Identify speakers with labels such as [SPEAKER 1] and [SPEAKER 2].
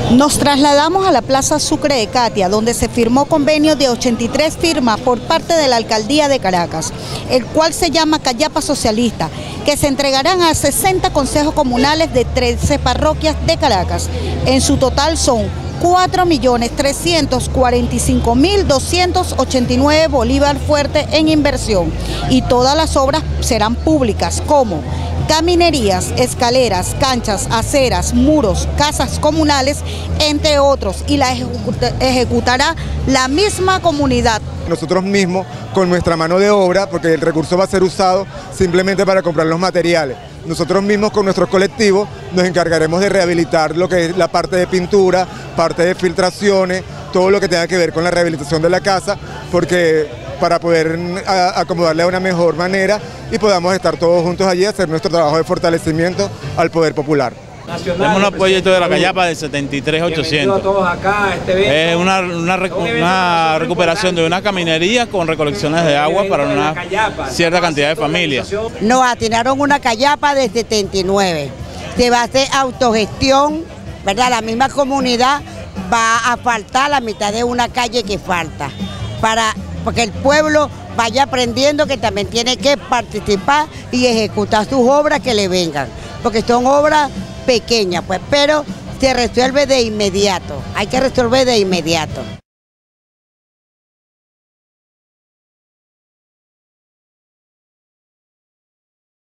[SPEAKER 1] Nos trasladamos a la Plaza Sucre de Catia, donde se firmó convenio de 83 firmas por parte de la Alcaldía de Caracas, el cual se llama Callapa Socialista, que se entregarán a 60 consejos comunales de 13 parroquias de Caracas. En su total son 4.345.289 bolívar fuerte en inversión, y todas las obras serán públicas, como caminerías, escaleras, canchas, aceras, muros, casas comunales, entre otros, y la ejecutará la misma comunidad.
[SPEAKER 2] Nosotros mismos, con nuestra mano de obra, porque el recurso va a ser usado simplemente para comprar los materiales. Nosotros mismos, con nuestros colectivos, nos encargaremos de rehabilitar lo que es la parte de pintura, parte de filtraciones, todo lo que tenga que ver con la rehabilitación de la casa, porque para poder acomodarle de una mejor manera y podamos estar todos juntos allí a hacer nuestro trabajo de fortalecimiento al poder popular.
[SPEAKER 3] Tenemos un proyecto de la Callapa de 73.800. Es una recuperación de una caminería con recolecciones de agua para una cierta cantidad de familias.
[SPEAKER 4] Nos atinaron una Callapa de 79. Se va a hacer autogestión, ¿verdad? La misma comunidad va a faltar la mitad de una calle que falta, porque el pueblo vaya aprendiendo que también tiene que participar y ejecutar sus obras que le vengan, porque son obras pequeñas, pues, pero se resuelve de inmediato, hay que resolver de inmediato.